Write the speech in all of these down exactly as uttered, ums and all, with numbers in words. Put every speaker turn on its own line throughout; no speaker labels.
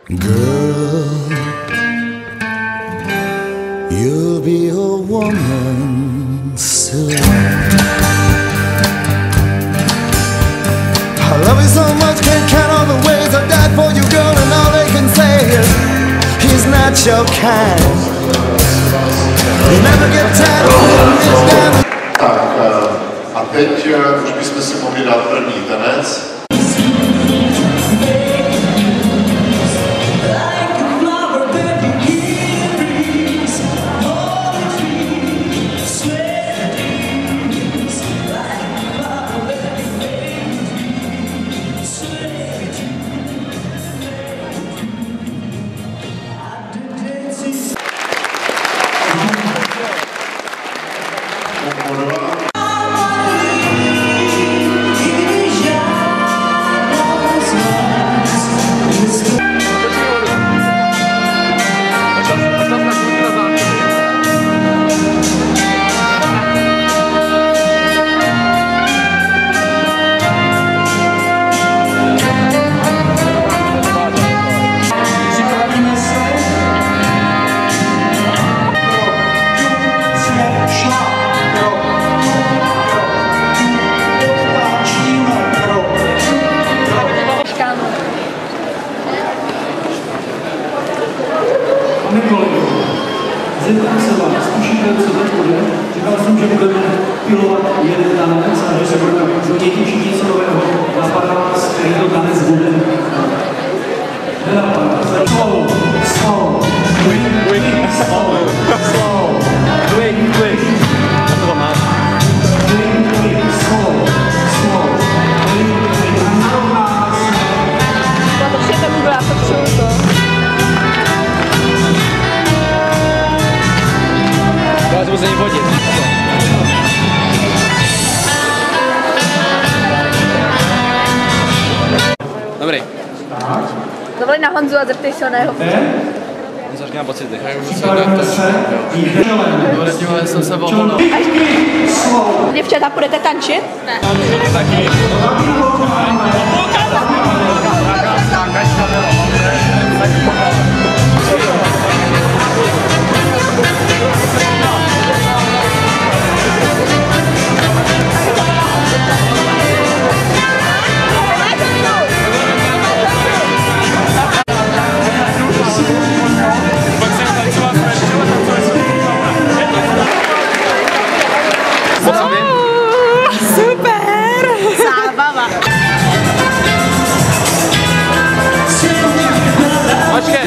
Girl, you'll be a woman still. I love you so much, can't count all the ways I died for you, girl, and all they can say is he's not your kind. You never get tired of living down.
Tak, a teď už bychom si mohli dát první tanec.
Zeptám se vás, zkušíte, co teď bude. Říkal jsem, že budeme pilovat jeden tanec a že se budeme změnit všichni něco nového. Napadá vás, který to tanec bude. Nenapadá se. Slow, slow, quick, quick, slow, slow, quick, quick. A to máš. Quick, quick, slow, slow, quick, quick.
Já to vše tam byla, potřebuji to.
Vás musím vodit. Dobrý.
Zavolej na Honzu a zeptej se ho na jeho
Honza, jaký mám pocity? Já jsem se volil.
Děvčata, půjdete tančit? Ne.
Taky.
Super! Zábava!
Počkej!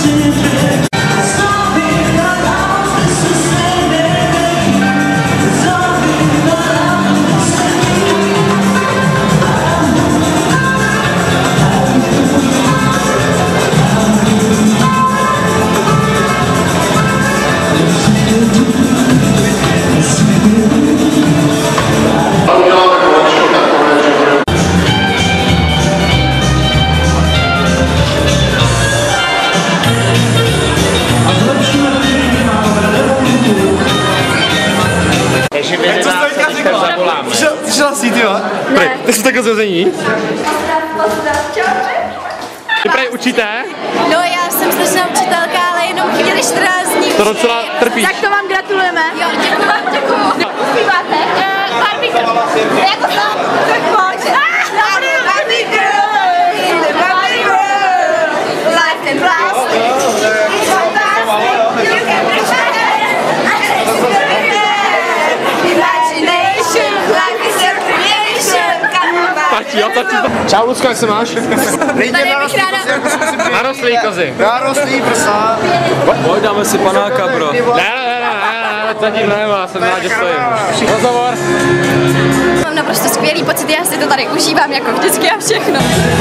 Přišla jsi, ty jo?
Ne.
Tak jsi takhle zrození?
Pozdrav, pozdrav, čauče.
Ty prej učíte?
No, já jsem slečná učitelka, ale jenom chvíli čtrnáct dní.
To docela trpíš.
Tak to vám gratulujeme. Jo, děkuju, děkuju. Uspíváte? Barbie girl. Jako to? Tak pojď. Barbie girl. Barbie girl. Life and plastic. It's fantastic. You can reach my head. Imagination. Life is your creation.
Stačí, jo, stačí. Čau, Lucko, jak se máš?
Tady bych ráda.
Narostlý kozy.
Narostlý prsa.
Pojď, dáme si panáka, bro. Ne, ne, ne, ne, zatím nemá, jsem rád, že stojím. Rozhovor.
Mám naprosto skvělý pocit, já si to tady užívám jako vždycky a všechno.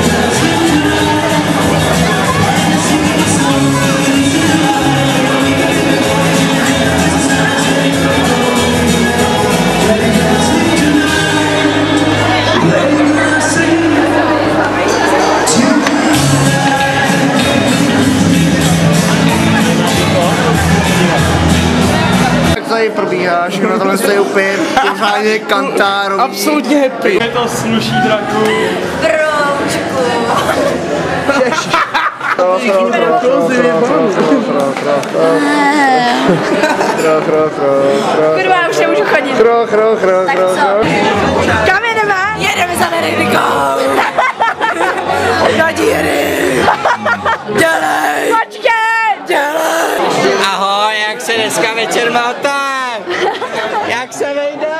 Tady probíhá, všechno tohle je úplně pořádně kantárový.
Absolutně happy. Je to sluší draku.
Broučku. Kurva, už nemůžu chodit. Tak co? Kam jedeme? Jedeme za Veronikou. Na díry. Dělej. Počkej. Dělej.
Ahoj, jak se dneska večer máte? Jak se vejde?